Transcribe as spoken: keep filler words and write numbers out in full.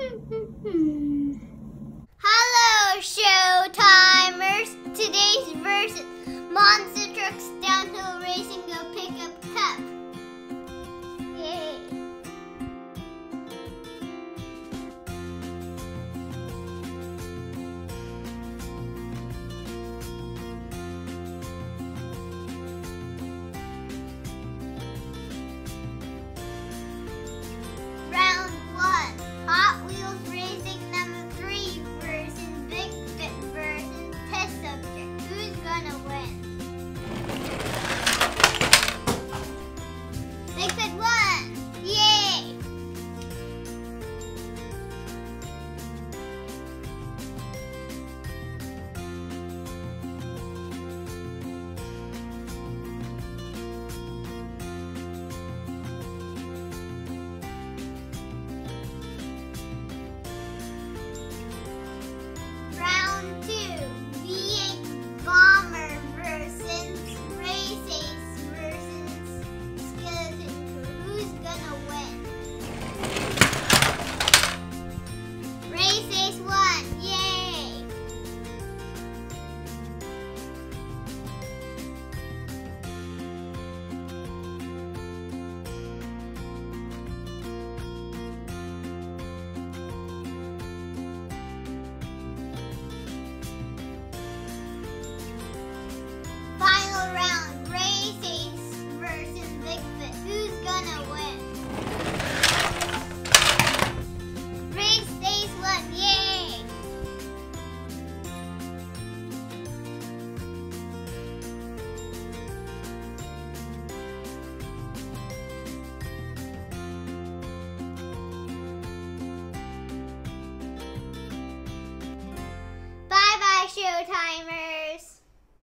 Hello, Showtimers! Today's verse is Monster Trucks Downhill Racing Go Pickup Cup. Yay! Round one. Hot Wheels Racing number three versus Big Fit versus Test Subject. Who's gonna win? Big Fit won! Yay! Round two, V eight Bomber versus Race Ace versus Skeleton Crew. Who's gonna win? Race Ace won! Yay! Final round, Race Ace versus Big Fit. Who's gonna win? Race Ace won, yay! Bye bye, Showtimers!